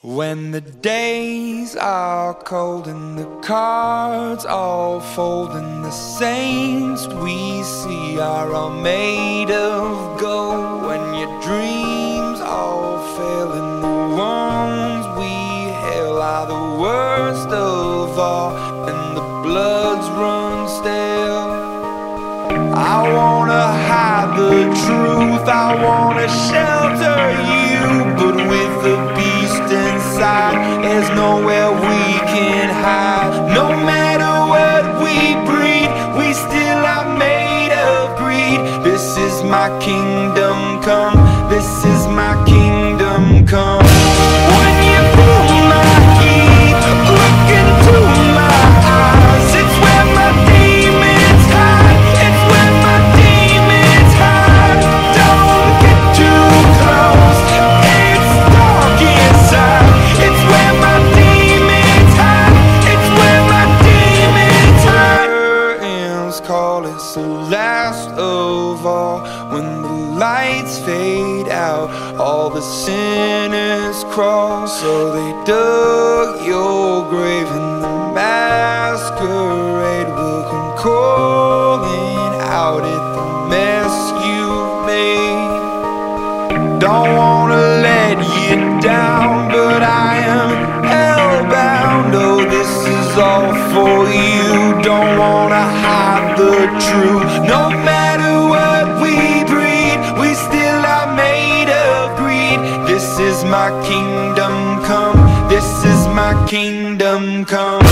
When the days are cold and the cards all fold, and the saints we see are all made of gold, when your dreams all fail and the ones we hail are the worst of all, and the bloods run stale, I wanna hide the truth, I wanna shelter you, but with the beast inside, there's nowhere we can hide. No matter what we breed, we still are made of greed. This is my kingdom come, this is my kingdom come. When you feel my heat, look into my eyes, it's where my demons hide, it's where my demons hide. Don't get too close, it's dark inside, it's where my demons hide, it's where my demons hide. Curtains call, it's the last of all. When the lights fade out, all the sinners crawl. So they dug your grave and the masquerade will come calling out at the mess you've made. Don't wanna let you down, but I am hellbound. Oh, this is all for you. Don't wanna hide the truth. No matter what we breed, we still are made of greed. This is my kingdom come, this is my kingdom come.